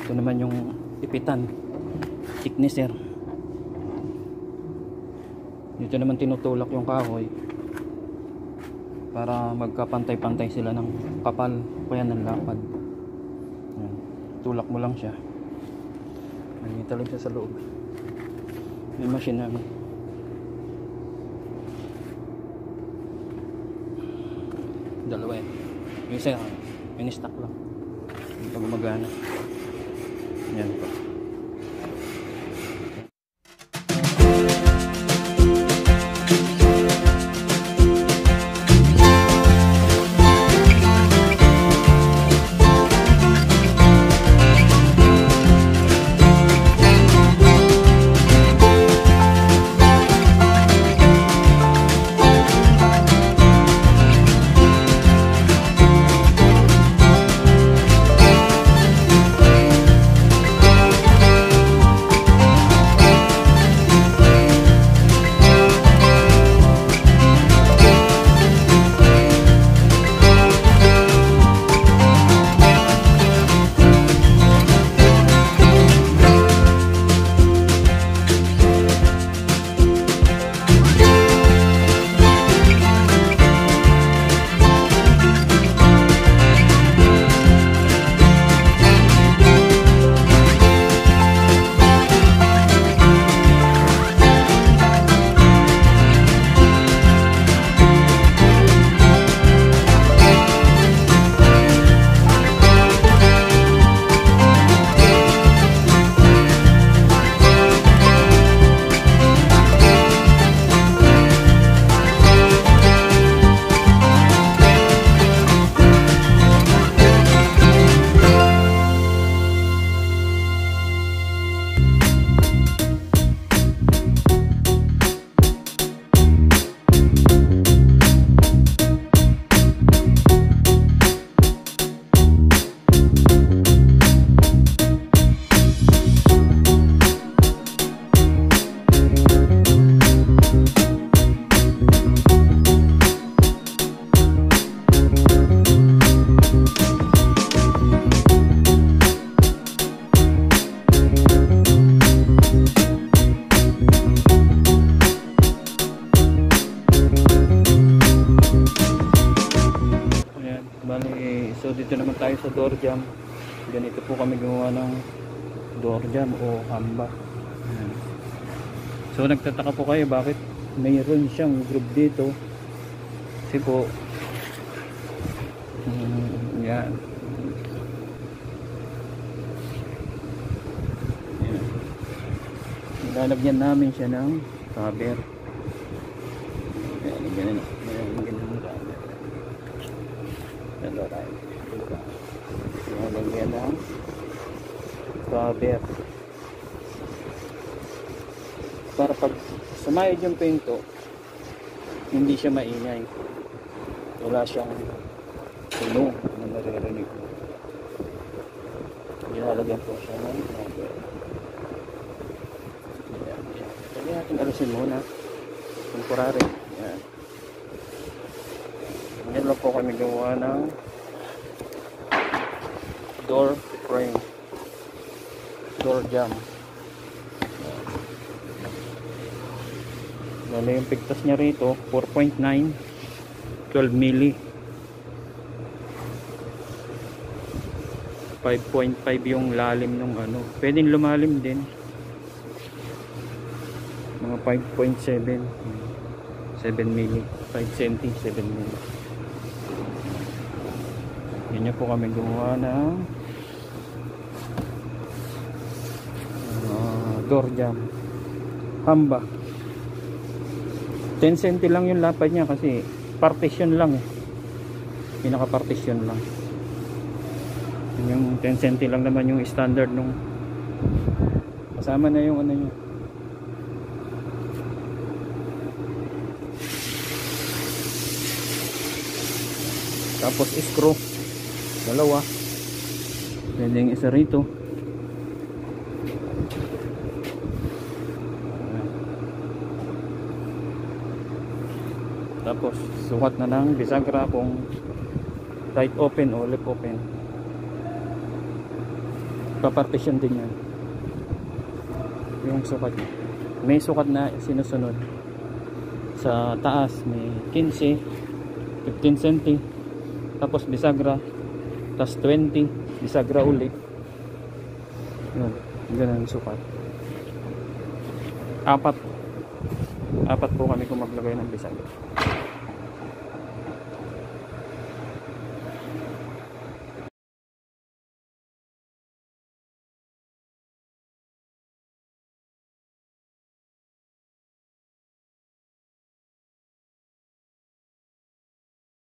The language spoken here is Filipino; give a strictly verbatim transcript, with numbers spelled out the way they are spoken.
Ito naman yung ipitan, thicknesser. Dito naman tinutulak yung kahoy para magkapantay-pantay sila ng kapal kaya ng lapad. Ayan. Tulak mo lang siya, may talag siya sa loob. May machine naman. Dalawa yan. Yung isa yung stock lang, yung pag gumagana. Yan po. So dito naman tayo sa door jamb. Ganito po kami gumawa ng door jamb o hamba. Ayan. So nagtataka po kayo bakit mayroon siyang groove dito. Kasi po um, yan. Ayan. Nilalagyan namin siya ng cover. Ayan, ganun. Ayan, magandang cover. Dalo tayo. Nalagyan ng cover para pag sumayad yung pinto hindi siya maingay, wala siyang tunog na naririnig. Nilalagyan po siya ng cover. Ayan, ayan. Pwede natin alusin muna temporary. Ayan. Ngayon lang po kami gawa ng door frame, door jamb. Lalo yung pigtas niya rito four point nine, twelve milli, five point five yung lalim ng ano, pwedeng lumalim din mga five point seven, seven milli, five centi, seven milli. Yan niya po kami gumawa ng uh, door jamb hamba. Ten centi lang yung lapad niya kasi partition lang eh, pinaka partition lang. Yung ten centi lang naman yung standard nung kasama na yung ano niya. Tapos screw dalawa, pwedeng isa rito. Tapos sukat na ng bisagra kung tight open o lip open. papartition din yan yung sukat niya. May sukat na sinusunod sa taas, may fifteen, fifteen centi, tapos bisagra, tapos twenty, bisagra ulit. Yun, ganun sukat. Apat apat po kami kung maglagay ng bisagra.